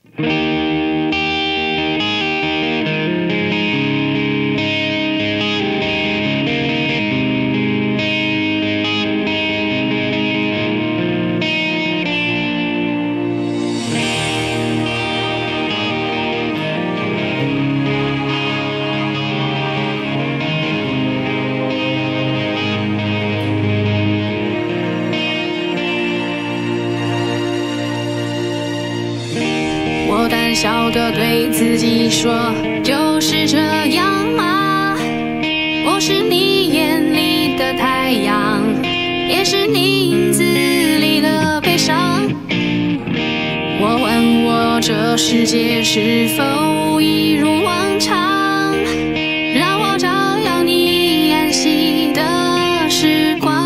我胆小地对自己说，就是这样吗？我是你眼里的太阳，也是你影子里的悲伤。我问我这世界是否一如往常，让我照耀你安息的时光。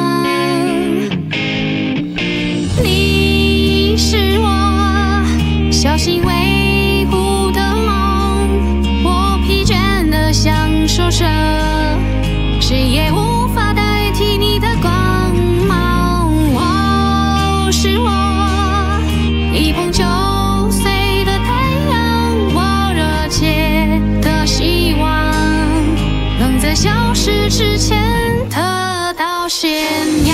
你是我小心维护的梦，我疲倦地享受着，谁也无法代替你的光芒。我是我一碰就碎的太阳，我热切的希望能在消失之前得到宣扬。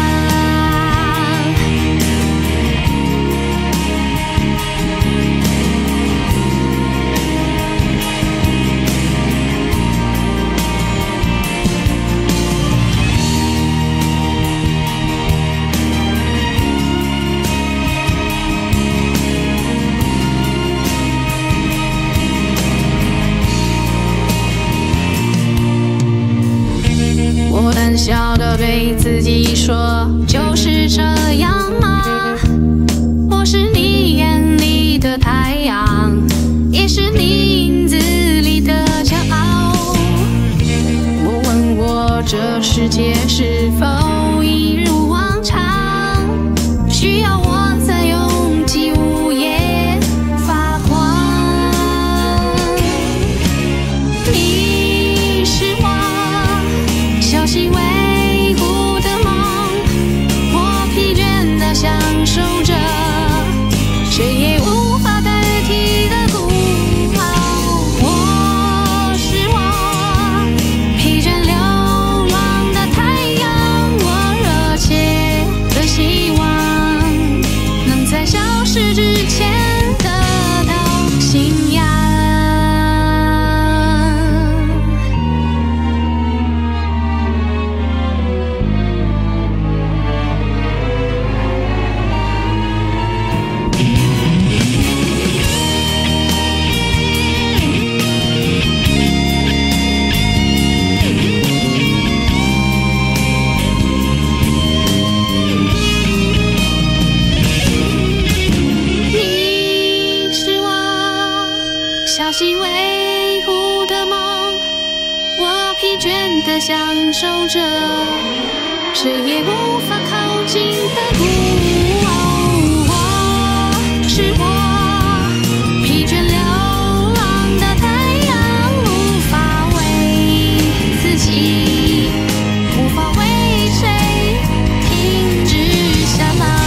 我胆小地对自己说，就是这样吗？我是你眼里的太阳，也是你影子里的骄傲。我问我这世界是否一如往常，需要我在拥挤午夜发光。你是我小心维护的梦，我疲倦地享受着，谁也无法代替的孤傲。我是我疲倦流浪的太阳，我热切的希望能在消失之前得到信仰。你是我小心维护的梦，我疲倦地享受着，谁也无法靠近的孤傲。我是我疲倦流浪的太阳，无法为自己，无法为谁停止下来。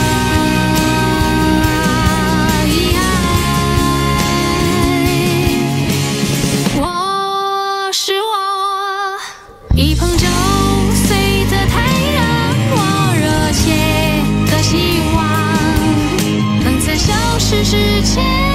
我是我一碰就碎的太阳，我热切的希望能在消失之前